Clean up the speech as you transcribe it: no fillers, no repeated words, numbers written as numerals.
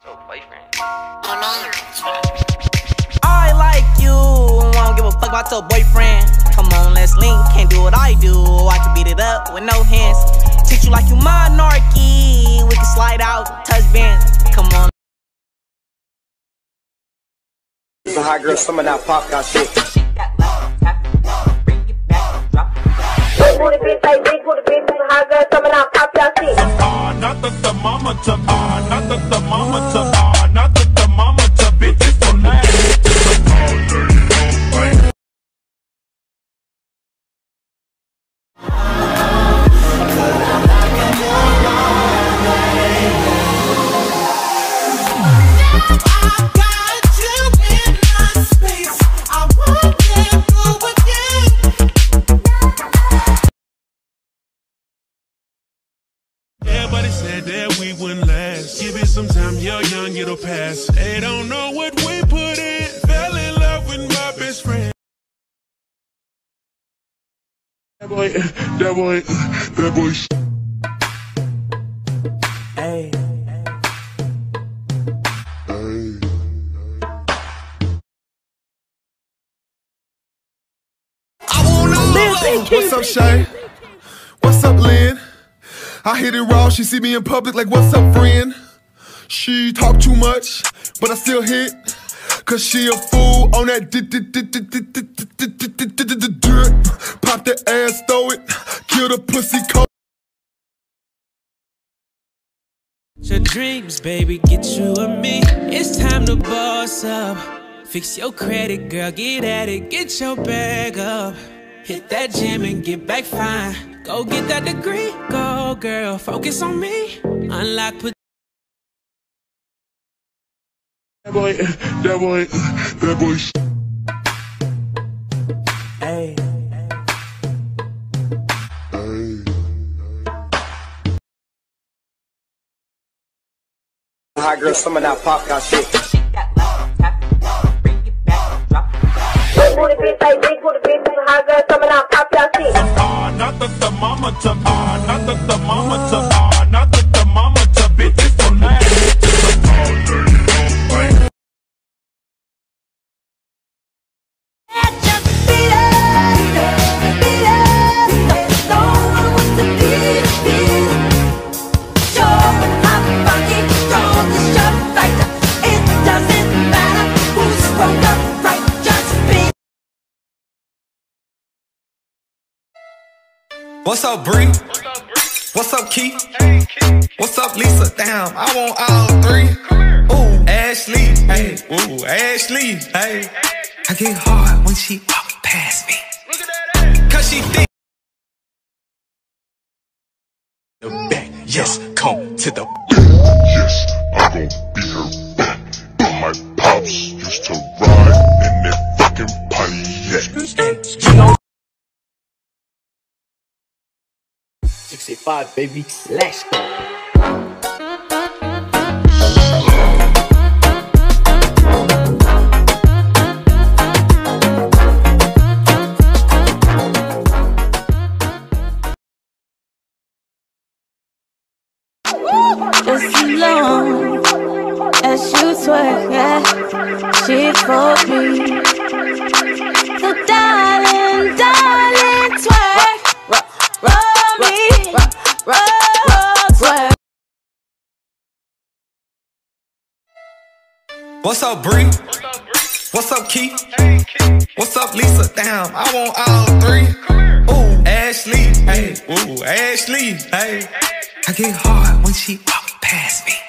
Your boyfriend. I like you, won't give a fuck about your boyfriend. Come on, let's link, can't do what I do. I can beat it up with no hands. Treat you like you monarchy. We can slide out, touch bands. Come on. It's a hot girl, some of that pop got shit. Not that the mama to not that the mama to not that the mama to bitches don't Everybody said that we wouldn't last. Give it some time, you're young, it'll pass. They don't know what we put in. Fell in love with my best friend. That boy. Hey. What's up, Shay? What's up, Lynn? I hit it raw, she see me in public like, what's up, friend? She talk too much, but I still hit. Cause she a fool on that pop the ass, throw it, kill the pussy cold. Your dreams, baby, get you and me. It's time to boss up. Fix your credit, girl, get at it, get your bag up. Hit that gym and get back fine. Go get that degree, go girl, focus on me. Unlock, put That boy. Hey. Hot girl, some of that pop got shit. Not that the mama to not that the mama to not that the mama to bitches don't What's up, Bree? What's up, Keith? What's up, Lisa? Damn, I want all three. Ooh, Ashley, hey, ooh, Ashley, hey. I get hard when she walk past me. Cause she think the back, yes, come to the Yes, I'm gon' be her back. My pops used to ride in that fucking Pontiac. 65, baby. Let's go. Just long as you twerk, yeah, she for me. So darling, twerk, roll me, twerk. What's up, Bree? What's up, Keith? What's up, Lisa? Damn, I want all three. Ooh, Ashley, hey, ooh, Ashley, hey. I get hard when she walk past me.